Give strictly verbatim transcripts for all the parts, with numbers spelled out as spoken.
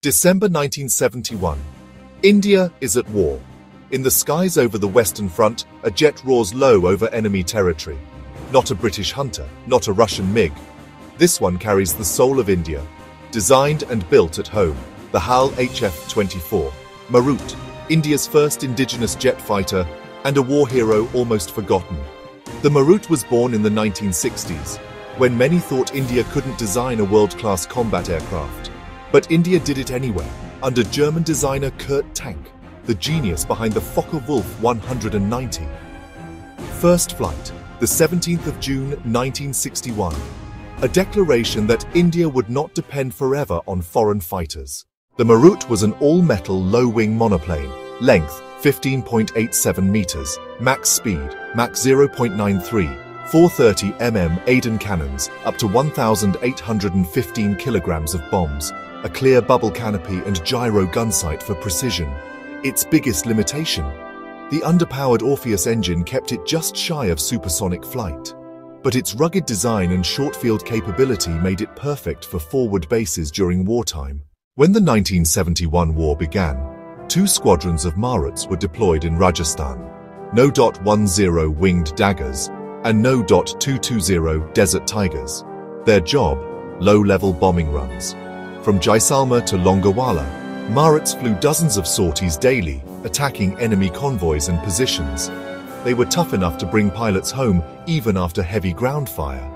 December nineteen seventy-one. India is at war. In the skies over the Western Front, a jet roars low over enemy territory. Not a British Hunter, not a Russian MiG. This one carries the soul of India. Designed and built at home, the H A L H F twenty-four Marut, India's first indigenous jet fighter and a war hero almost forgotten. The Marut was born in the nineteen sixties, when many thought India couldn't design a world-class combat aircraft. But India did it anyway, under German designer Kurt Tank, the genius behind the Focke-Wulf one hundred ninety. First flight, the seventeenth of June nineteen sixty-one. A declaration that India would not depend forever on foreign fighters. The Marut was an all-metal low-wing monoplane, length fifteen point eight seven meters, max speed, Mach zero point nine three, four hundred thirty millimeter Aden cannons, up to one thousand eight hundred fifteen kilograms of bombs, a clear bubble canopy and gyro gun sight for precision. Its biggest limitation? The underpowered Orpheus engine kept it just shy of supersonic flight. But its rugged design and short-field capability made it perfect for forward bases during wartime. When the nineteen seventy-one war began, two squadrons of Maruts were deployed in Rajasthan. No ten winged daggers and no two twenty desert tigers. Their job? Low-level bombing runs. From Jaisalmer to Longewala, Maruts flew dozens of sorties daily, attacking enemy convoys and positions. They were tough enough to bring pilots home even after heavy ground fire.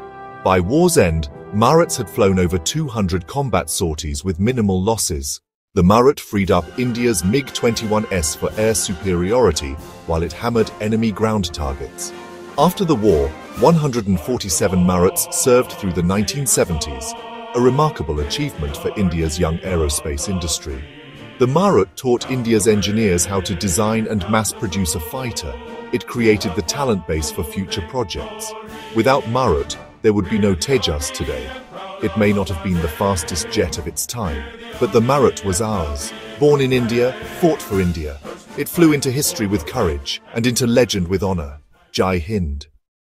By war's end, Maruts had flown over two hundred combat sorties with minimal losses. The Marut freed up India's MiG twenty-one S for air superiority while it hammered enemy ground targets. After the war, one hundred forty-seven Maruts served through the nineteen seventies, a remarkable achievement for India's young aerospace industry. The Marut taught India's engineers how to design and mass-produce a fighter. It created the talent base for future projects. Without Marut, there would be no Tejas today. It may not have been the fastest jet of its time, but the Marut was ours. Born in India, fought for India. It flew into history with courage and into legend with honor. Jai Hind.